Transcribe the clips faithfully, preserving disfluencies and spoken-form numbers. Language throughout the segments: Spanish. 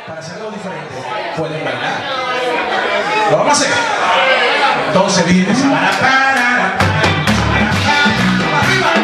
para hacer algo diferente, pueden bailar. ¿Lo vamos a hacer? Entonces viene para para arriba.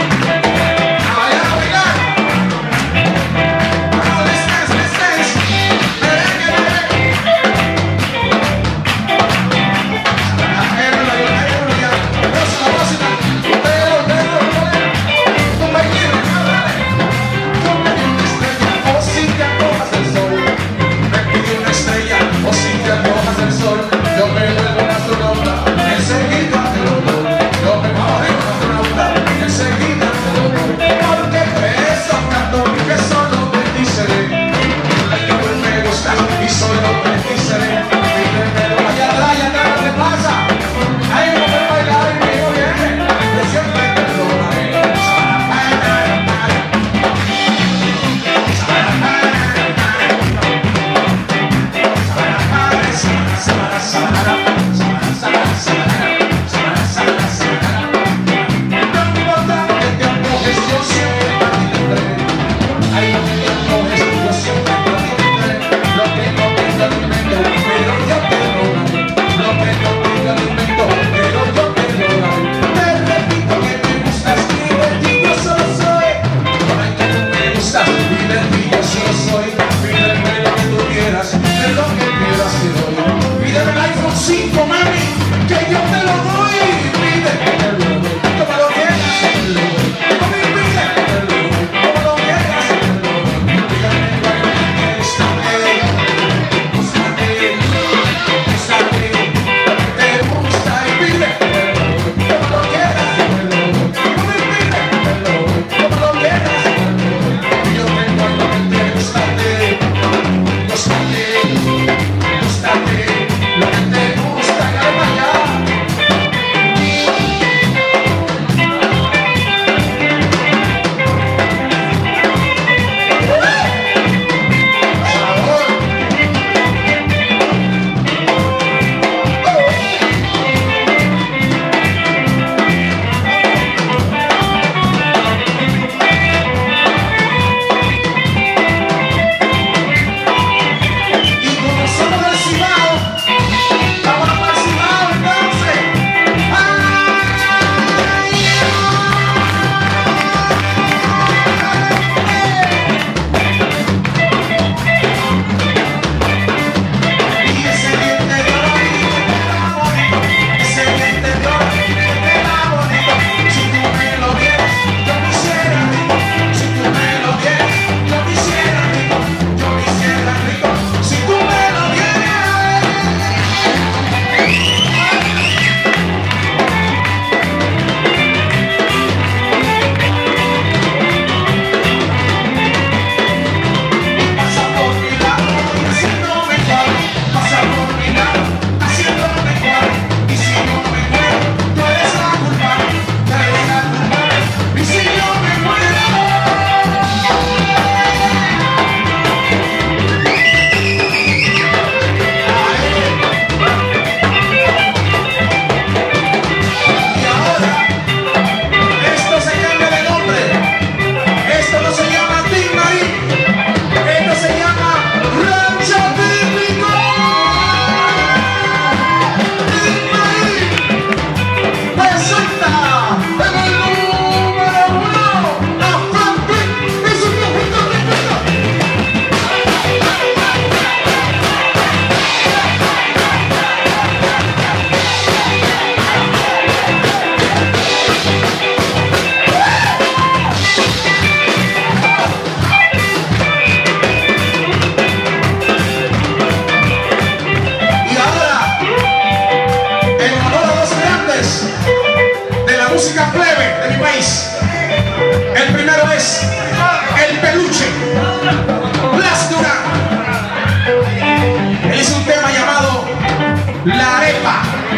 La arepa.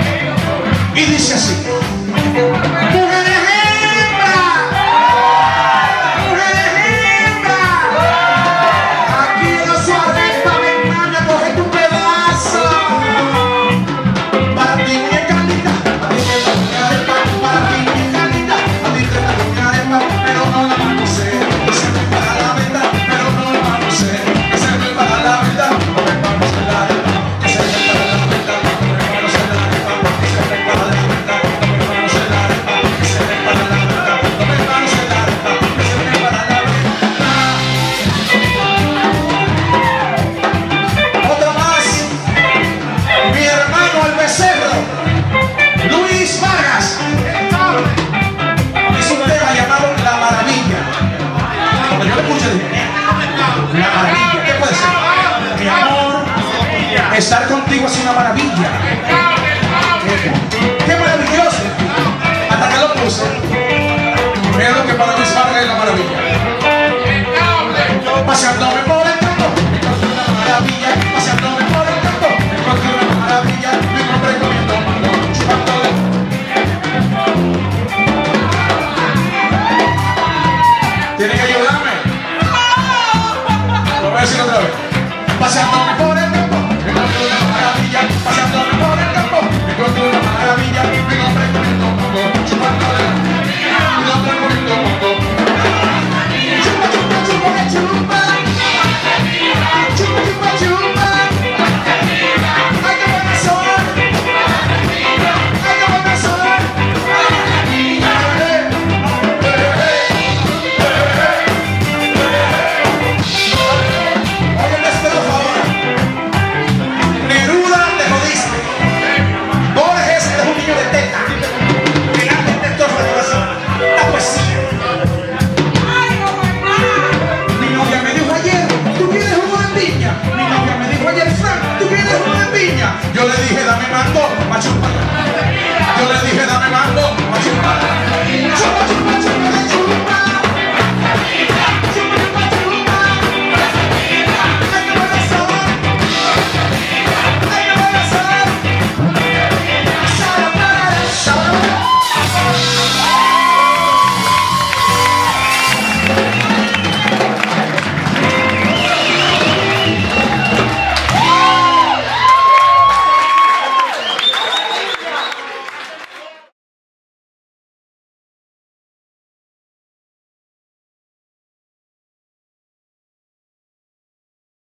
Y dice así: mujeres hembras, mujeres hembras, aquí en su arepa ven mami a coger tu pedazo. Para ti muñeca linda, a ti te da una arepa. Para ti muñeca linda, a ti te da una arepa. Pero no la van a hacer, se me para la venta. Pero no la van a hacer, se me para la venta. Vaya.